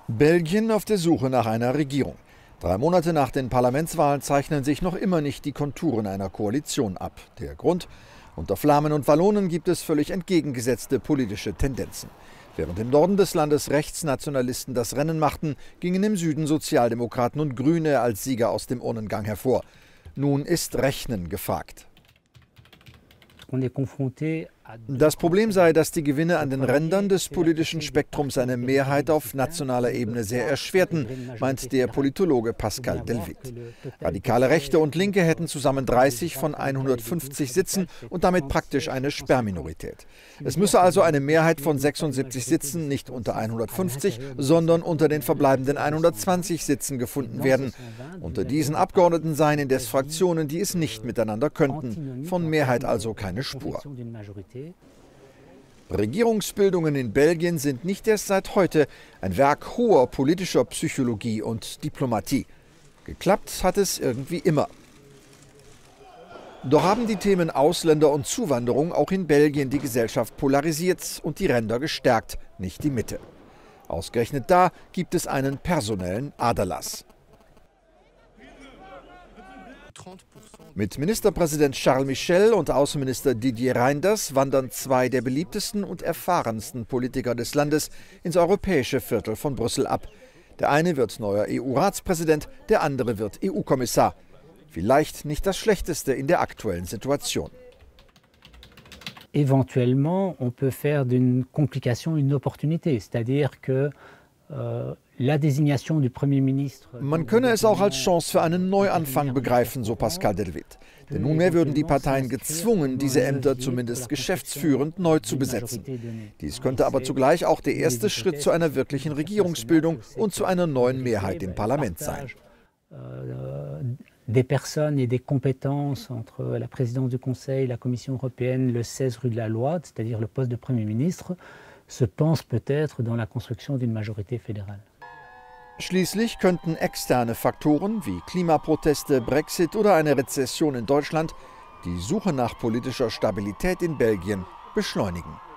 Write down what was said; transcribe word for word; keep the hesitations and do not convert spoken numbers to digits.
Belgien auf der Suche nach einer Regierung. Drei Monate nach den Parlamentswahlen zeichnen sich noch immer nicht die Konturen einer Koalition ab. Der Grund? Unter Flamen und Wallonen gibt es völlig entgegengesetzte politische Tendenzen. Während im Norden des Landes Rechtsnationalisten das Rennen machten, gingen im Süden Sozialdemokraten und Grüne als Sieger aus dem Urnengang hervor. Nun ist Rechnen gefragt. Das Problem sei, dass die Gewinne an den Rändern des politischen Spektrums eine Mehrheit auf nationaler Ebene sehr erschwerten, meint der Politologe Pascal Delvit. Radikale Rechte und Linke hätten zusammen dreißig von hundertfünfzig Sitzen und damit praktisch eine Sperrminorität. Es müsse also eine Mehrheit von sechsundsiebzig Sitzen nicht unter hundertfünfzig, sondern unter den verbleibenden hundertzwanzig Sitzen gefunden werden. Unter diesen Abgeordneten seien indes Fraktionen, die es nicht miteinander könnten. Von Mehrheit also keine Spur. Regierungsbildungen in Belgien sind nicht erst seit heute ein Werk hoher politischer Psychologie und Diplomatie. Geklappt hat es irgendwie immer. Doch haben die Themen Ausländer und Zuwanderung auch in Belgien die Gesellschaft polarisiert und die Ränder gestärkt, nicht die Mitte. Ausgerechnet da gibt es einen personellen Aderlass. Mit Ministerpräsident Charles Michel und Außenminister Didier Reynders wandern zwei der beliebtesten und erfahrensten Politiker des Landes ins europäische Viertel von Brüssel ab. Der eine wird neuer E U-Ratspräsident, der andere wird E U-Kommissar. Vielleicht nicht das Schlechteste in der aktuellen Situation. Éventuellement, on peut faire d'une complication une opportunité, c'est-à-dire que euh, Man könne es auch als Chance für einen Neuanfang begreifen, so Pascal Delvit. Denn nunmehr würden die Parteien gezwungen, diese Ämter zumindest geschäftsführend neu zu besetzen. Dies könnte aber zugleich auch der erste Schritt zu einer wirklichen Regierungsbildung und zu einer neuen Mehrheit im Parlament sein. Des personnes et des compétences entre la présidence du Conseil, la Commission européenne, le seize rue de la Loi, c'est-à-dire le poste de Premier ministre, se pense peut-être dans la construction d'une majorité fédérale. Schließlich könnten externe Faktoren wie Klimaproteste, Brexit oder eine Rezession in Deutschland die Suche nach politischer Stabilität in Belgien beschleunigen.